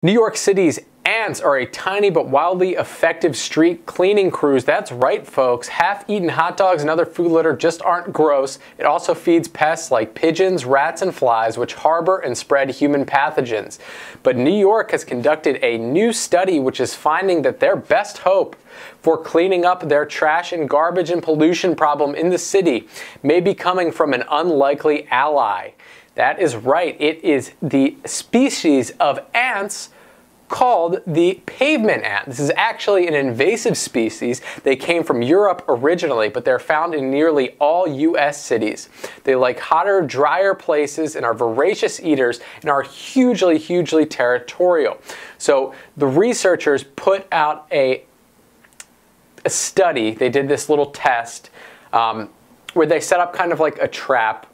New York City's ants are a tiny but wildly effective street cleaning crews. That's right, folks. Half-eaten hot dogs and other food litter just aren't gross. It also feeds pests like pigeons, rats, and flies, which harbor and spread human pathogens. But New York has conducted a new study which is finding that their best hope for cleaning up their trash and garbage and pollution problem in the city may be coming from an unlikely ally. That is right. It is the species of ants called the pavement ant. This is actually an invasive species. They came from Europe originally, but they're found in nearly all US cities. They like hotter, drier places and are voracious eaters and are hugely, hugely territorial. So the researchers put out a study. They did this little test where they set up kind of like a trap.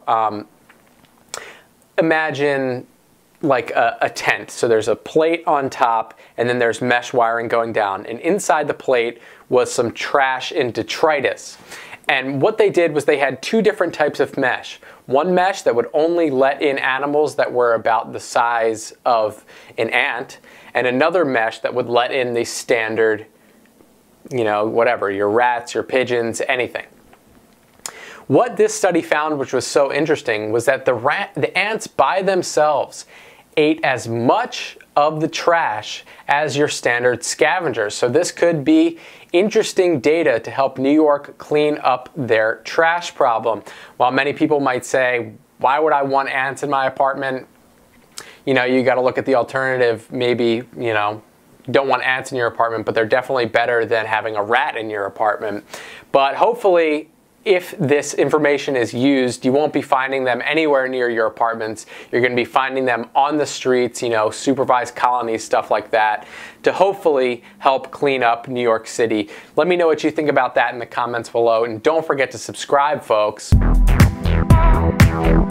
Imagine like a tent. So there's a plate on top and then there's mesh wiring going down. And inside the plate was some trash and detritus. And what they did was they had two different types of mesh. One mesh that would only let in animals that were about the size of an ant, and another mesh that would let in the standard, you know, whatever, your rats, your pigeons, anything. What this study found, which was so interesting, was that the ants by themselves ate as much of the trash as your standard scavengers. So this could be interesting data to help New York clean up their trash problem. While many people might say, why would I want ants in my apartment? You know, you got to look at the alternative. Maybe, you know, don't want ants in your apartment, but they're definitely better than having a rat in your apartment. But hopefully, if this information is used, you won't be finding them anywhere near your apartments. You're going to be finding them on the streets, you know, supervised colonies, stuff like that, to hopefully help clean up New York City. Let me know what you think about that in the comments below, and don't forget to subscribe, folks.